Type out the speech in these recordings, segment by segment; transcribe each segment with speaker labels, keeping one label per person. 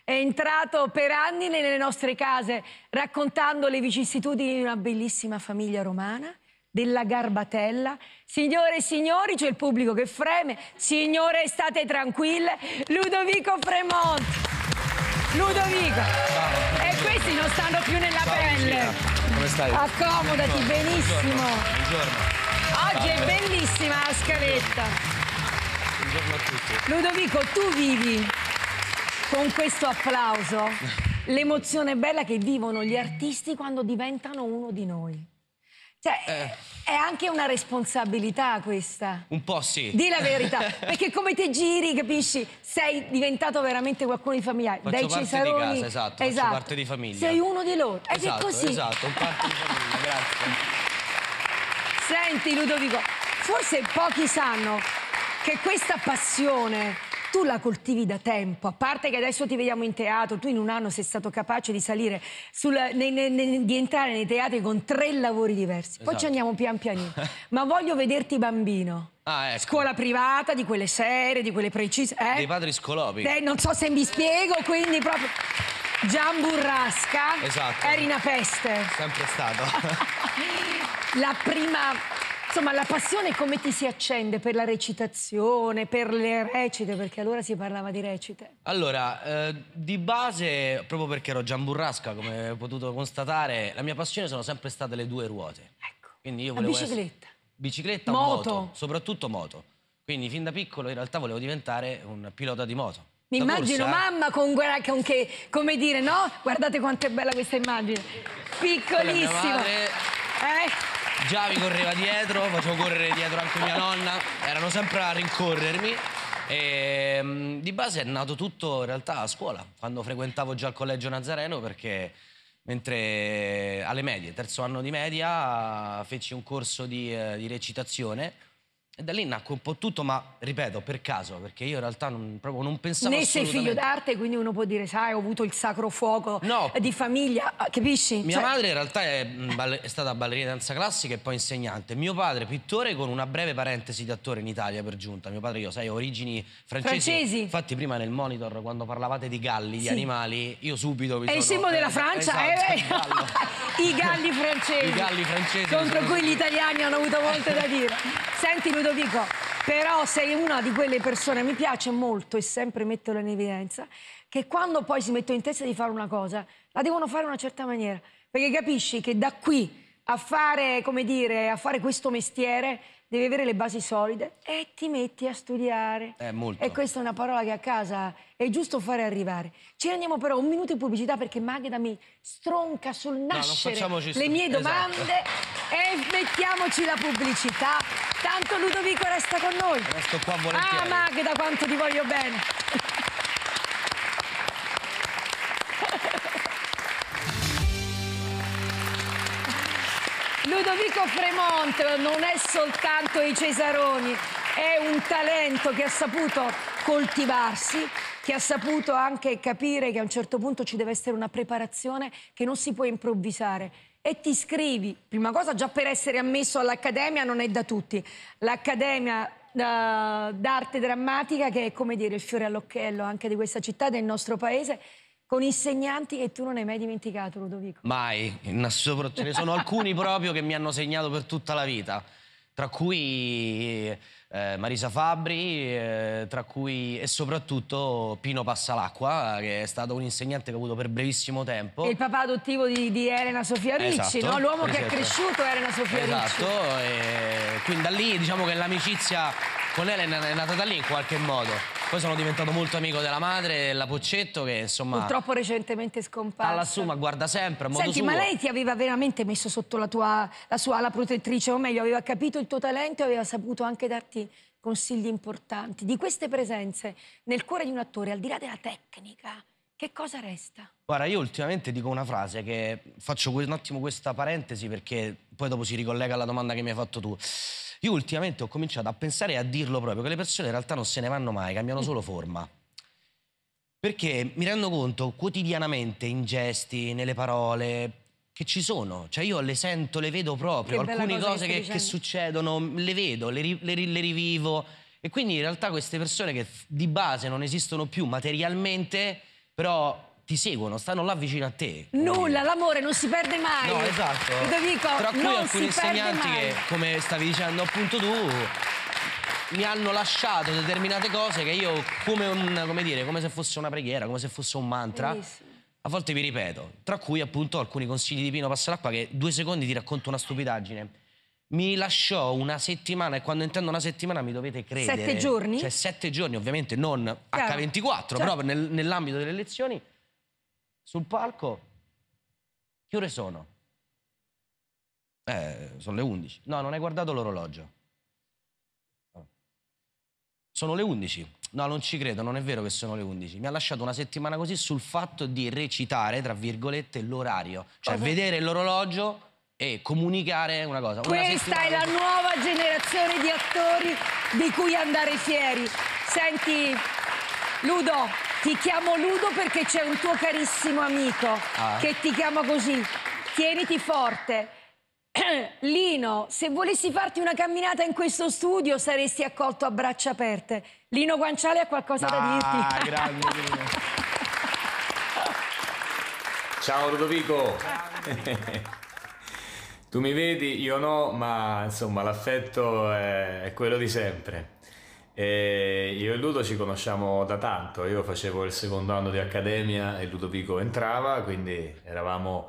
Speaker 1: è entrato per anni nelle nostre case raccontando le vicissitudini di una bellissima famiglia romana, della Garbatella. Signore e signori, c'è il pubblico che freme. Signore, state tranquille. Ludovico Fremont. Ludovico.
Speaker 2: Ciao.
Speaker 1: E questi non stanno più nella pelle.
Speaker 2: Come stai?
Speaker 1: Accomodati, benissimo.
Speaker 2: Buongiorno.
Speaker 1: Oggi è bellissima la scaletta.
Speaker 2: Buongiorno a tutti.
Speaker 1: Ludovico, tu vivi con questo applauso l'emozione bella che vivono gli artisti quando diventano uno di noi. Cioè, è anche una responsabilità questa.
Speaker 2: Un po' sì.
Speaker 1: Di la verità, perché come te giri, capisci? Sei diventato veramente qualcuno di familiare.
Speaker 2: Faccio
Speaker 1: dai
Speaker 2: parte
Speaker 1: Cesaroni,
Speaker 2: di casa, esatto, faccio parte di famiglia.
Speaker 1: Sei uno di loro. Ed è così.
Speaker 2: Esatto, parte di famiglia, grazie.
Speaker 1: Senti Ludovico, forse pochi sanno che questa passione tu la coltivi da tempo, a parte che adesso ti vediamo in teatro, tu in un anno sei stato capace di salire, di entrare nei teatri con 3 lavori diversi, poi ci andiamo pian pianino, ma voglio vederti bambino.
Speaker 2: Ah, ecco.
Speaker 1: Scuola privata, di quelle serie, di quelle precise.
Speaker 2: Dei padri scolopi.
Speaker 1: Non so se mi spiego, quindi proprio... Gian Burrasca,
Speaker 2: esatto.
Speaker 1: eri una peste.
Speaker 2: Sempre stato.
Speaker 1: La prima... Insomma, la passione come ti si accende per la recitazione, per le recite, perché allora si parlava di recite?
Speaker 2: Allora, di base, proprio perché ero Gian Burrasca, come hai potuto constatare, la mia passione sono sempre state le 2 ruote.
Speaker 1: Ecco,
Speaker 2: Quindi io
Speaker 1: la
Speaker 2: volevo
Speaker 1: bicicletta.
Speaker 2: Bicicletta o moto, soprattutto moto. Quindi fin da piccolo in realtà volevo diventare un pilota di moto.
Speaker 1: Mi immagino mamma con che, come dire, no? Guardate quanto è bella questa immagine. Piccolissimo.
Speaker 2: Mia madre già mi correva dietro, facevo correre dietro anche mia nonna, erano sempre a rincorrermi. E di base è nato tutto in realtà a scuola, quando frequentavo già il collegio Nazareno, perché mentre alle medie, terzo anno di media, feci un corso di recitazione. E da lì nacque un po' tutto, ma ripeto, per caso, perché io in realtà proprio non pensavo
Speaker 1: né
Speaker 2: assolutamente...
Speaker 1: sei figlio d'arte, quindi uno può dire, sai, ho avuto il sacro fuoco di famiglia, capisci?
Speaker 2: Mia madre in realtà è stata ballerina di danza classica e poi insegnante. Mio padre pittore, con una breve parentesi di attore in Italia per giunta. Mio padre, io, sai, ho origini francesi. Infatti prima nel monitor, quando parlavate di galli, di animali, io subito mi
Speaker 1: È il simbolo della Francia, I galli francesi.
Speaker 2: I galli francesi.
Speaker 1: Contro cui gli italiani hanno avuto molto da dire. Senti Ludovico, però sei una di quelle persone, mi piace molto e sempre metterlo in evidenza, che quando poi si mettono in testa di fare una cosa, la devono fare in una certa maniera, perché capisci che da qui a fare, come dire, a fare questo mestiere devi avere le basi solide e ti metti a studiare.
Speaker 2: Molto.
Speaker 1: E questa è una parola che a casa è giusto fare arrivare. Ci rendiamo però un minuto in pubblicità perché Magda mi stronca sul nascere le mie domande e mettiamoci la pubblicità. Tanto Ludovico resta con noi.
Speaker 2: Resto qua volentieri.
Speaker 1: Ah Magda, quanto ti voglio bene. Ludovico Fremont non è soltanto i Cesaroni, è un talento che ha saputo coltivarsi, che ha saputo anche capire che a un certo punto ci deve essere una preparazione che non si può improvvisare. E ti iscrivi, prima cosa già per essere ammesso all'Accademia non è da tutti, l'Accademia d'Arte Drammatica che è come dire il fiore all'occhiello anche di questa città, del nostro paese, con insegnanti che tu non hai mai dimenticato, Ludovico.
Speaker 2: Mai, ce ne sono alcuni proprio che mi hanno segnato per tutta la vita, tra cui Marisa Fabbri, tra cui e soprattutto Pino Passalacqua, che è stato un insegnante che ho avuto per brevissimo tempo.
Speaker 1: E il papà adottivo di Elena Sofia Ricci, no? L'uomo che è cresciuto Elena Sofia Ricci.
Speaker 2: Esatto, e quindi da lì diciamo che l'amicizia con Elena è nata da lì in qualche modo. Poi sono diventato molto amico della madre, della Poccetto, che insomma...
Speaker 1: Purtroppo recentemente scomparsa.
Speaker 2: Alla sua, ma guarda sempre, a modo
Speaker 1: Senti,
Speaker 2: suo.
Speaker 1: ma lei ti aveva veramente messo sotto la sua ala protettrice, o meglio, aveva capito il tuo talento e aveva saputo anche darti consigli importanti. Di queste presenze nel cuore di un attore, al di là della tecnica, che cosa resta?
Speaker 2: Guarda, io ultimamente dico una frase che faccio un attimo questa parentesi perché poi dopo si ricollega alla domanda che mi hai fatto tu. Io ultimamente ho cominciato a pensare e a dirlo proprio, che le persone in realtà non se ne vanno mai, cambiano solo forma. Perché mi rendo conto quotidianamente in gesti, nelle parole, che ci sono. Cioè io le sento, le vedo proprio, alcune cose che succedono, le vedo, le rivivo. E quindi in realtà queste persone che di base non esistono più materialmente, però ti seguono, stanno là vicino a te.
Speaker 1: Nulla, l'amore non si perde mai.
Speaker 2: No, esatto.
Speaker 1: Ludovico,
Speaker 2: tra cui
Speaker 1: non
Speaker 2: alcuni
Speaker 1: si perde
Speaker 2: insegnanti
Speaker 1: mai.
Speaker 2: che, come stavi dicendo appunto tu, mi hanno lasciato determinate cose che io, come se fosse una preghiera, come se fosse un mantra,
Speaker 1: Bellissimo.
Speaker 2: a volte vi ripeto, tra cui appunto alcuni consigli di Pino Passalacqua, che 2 secondi ti racconto una stupidaggine. Mi lasciò una settimana, e quando intendo una settimana mi dovete credere.
Speaker 1: 7 giorni?
Speaker 2: Cioè 7 giorni, ovviamente non
Speaker 1: Chiaro.
Speaker 2: H24,
Speaker 1: Certo.
Speaker 2: però nell'ambito delle lezioni, sul palco. Che ore sono? Sono le 11. No, non hai guardato l'orologio. Sono le 11. No, non ci credo, non è vero che sono le 11. Mi ha lasciato una settimana così sul fatto di recitare, tra virgolette, l'orario. Cioè vedere l'orologio e comunicare una cosa.
Speaker 1: Questa è la nuova generazione di attori di cui andare fieri. Senti, Ludo, ti chiamo Ludo perché c'è un tuo carissimo amico che ti chiama così. Tieniti forte. Lino, se volessi farti una camminata in questo studio saresti accolto a braccia aperte. Lino Guanciale ha qualcosa da dirti.
Speaker 3: Grande Lino. Ciao Ludovico. Tu mi vedi, io no, ma insomma l'affetto è quello di sempre. E io e Ludo ci conosciamo da tanto. Io facevo il 2º anno di accademia e Ludovico entrava, quindi eravamo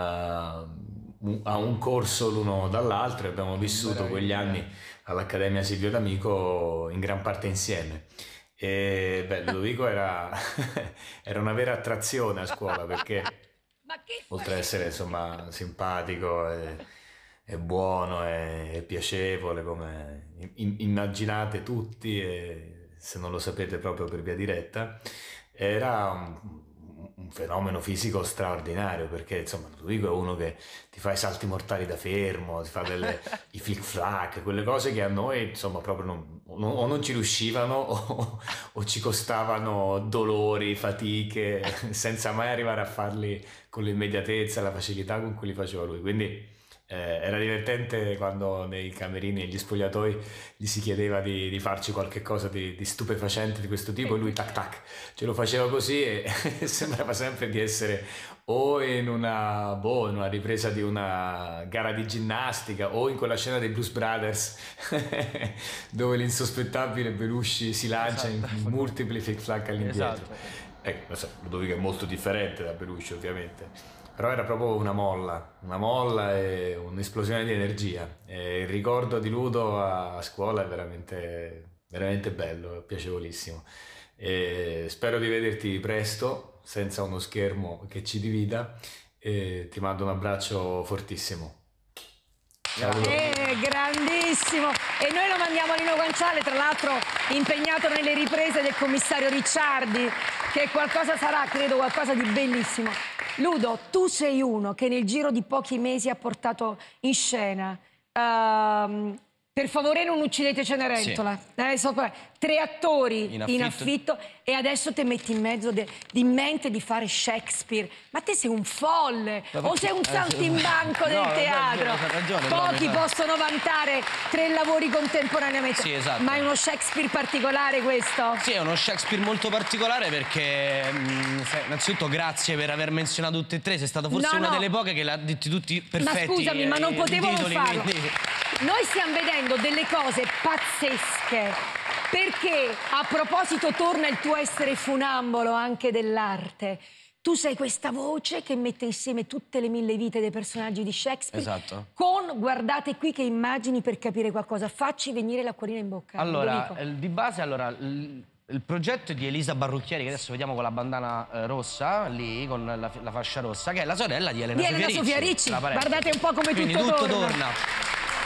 Speaker 3: a un corso l'uno dall'altro e abbiamo vissuto quegli anni all'Accademia Silvio D'Amico in gran parte insieme. E beh, Ludovico era una vera attrazione a scuola perché oltre ad essere insomma simpatico e buono e piacevole come immaginate tutti, e se non lo sapete proprio per via diretta, era un fenomeno fisico straordinario perché insomma Ludovico è uno che ti fa i salti mortali da fermo, ti fa i flick flack, quelle cose che a noi insomma proprio non ci riuscivano o ci costavano dolori, fatiche, senza mai arrivare a farli con l'immediatezza e la facilità con cui li faceva lui. Quindi era divertente quando nei camerini e gli spogliatoi gli si chiedeva di farci qualche cosa di stupefacente di questo tipo e lui tac tac ce lo faceva così e sembrava sempre di essere o in una ripresa di una gara di ginnastica o in quella scena dei Blues Brothers dove l'insospettabile Belushi si lancia in multipli flick flack all'indietro. Lo so, Ludovico è molto differente da Belushi ovviamente. Però era proprio una molla e un'esplosione di energia. E il ricordo di Ludo a scuola è veramente, veramente bello, è piacevolissimo. E spero di vederti presto, senza uno schermo che ci divida. E ti mando un abbraccio fortissimo. Ciao Ludo.
Speaker 1: Grandissimo! E noi lo mandiamo a Lino Guanciale, tra l'altro impegnato nelle riprese del commissario Ricciardi, che sarà, credo, qualcosa di bellissimo. Ludo, tu sei uno che nel giro di pochi mesi ha portato in scena Per favore non uccidete Cenerentola. Sì. 3 attori in affitto e adesso ti metti in mezzo di mente di fare Shakespeare. Ma te sei un folle o sei un saltimbanco del teatro?
Speaker 2: Ragione,
Speaker 1: Pochi possono vantare 3 lavori contemporaneamente.
Speaker 2: Sì, esatto.
Speaker 1: Ma è uno Shakespeare particolare questo?
Speaker 2: Sì, è uno Shakespeare molto particolare perché innanzitutto grazie per aver menzionato tutte e 3. Sei stata forse una delle poche che l'ha detti tutti perfetti.
Speaker 1: Ma scusami, ma non potevo non farlo.
Speaker 2: Quindi...
Speaker 1: Noi stiamo vedendo delle cose pazzesche, perché a proposito torna il tuo essere funambolo anche dell'arte. Tu sei questa voce che mette insieme tutte le 1000 vite dei personaggi di Shakespeare.
Speaker 2: Esatto.
Speaker 1: Con, guardate qui che immagini per capire qualcosa. Facci venire l'acquolina in bocca.
Speaker 2: Allora, di base, il progetto di Elisa Barrucchieri, che adesso vediamo con la bandana rossa, lì, con la fascia rossa, che è la sorella di Elena
Speaker 1: Sofia Ricci. Guardate un po' come tutto torna.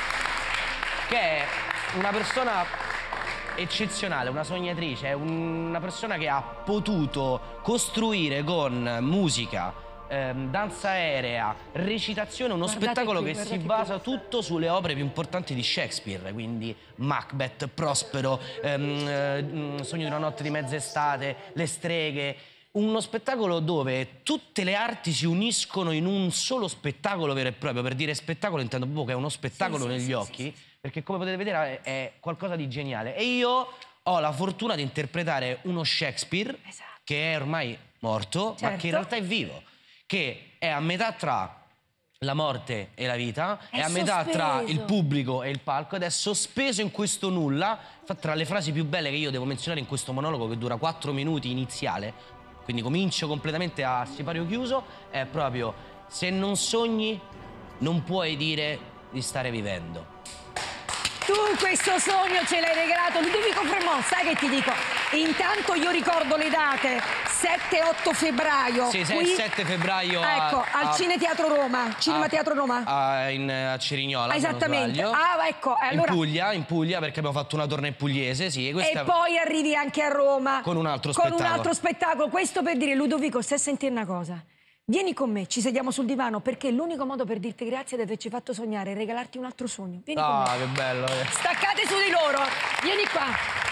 Speaker 2: Che è una persona eccezionale, una sognatrice, è una persona che ha potuto costruire con musica, danza aerea, recitazione, uno spettacolo che si basa tutto sulle opere più importanti di Shakespeare, quindi Macbeth, Prospero, Sogno di una notte di mezz'estate, Le streghe. Uno spettacolo dove tutte le arti si uniscono in un solo spettacolo vero e proprio. Per dire spettacolo intendo proprio che è uno spettacolo negli occhi, perché come potete vedere è qualcosa di geniale. E io ho la fortuna di interpretare uno Shakespeare che è ormai morto, ma che in realtà è vivo, che è a metà tra la morte e la vita, è a metà tra il pubblico e il palco ed è sospeso in questo nulla. Infatti, tra le frasi più belle che io devo menzionare in questo monologo, che dura 4 minuti iniziale, quindi comincio completamente a sipario chiuso, è proprio: se non sogni non puoi dire di stare vivendo.
Speaker 1: Tu questo sogno ce l'hai regalato, Ludovico Fremont, sai che ti dico? Intanto io ricordo le date, 7-8 febbraio.
Speaker 2: Sì, 6-7 febbraio
Speaker 1: ecco, al Cineteatro Roma, Cinema Teatro Roma.
Speaker 2: A Cerignola,
Speaker 1: esattamente.
Speaker 2: Se non sbaglio.
Speaker 1: Ecco, allora...
Speaker 2: in Puglia, perché abbiamo fatto una tournée pugliese, sì.
Speaker 1: E poi arrivi anche a Roma.
Speaker 2: Con un altro spettacolo.
Speaker 1: Con un altro spettacolo. Questo per dire, Ludovico, stai a sentire una cosa. Vieni con me, ci sediamo sul divano, perché l'unico modo per dirti grazie è di averci fatto sognare e regalarti un altro sogno. Vieni con me.
Speaker 2: Che bello.
Speaker 1: Staccate su di loro. Vieni qua.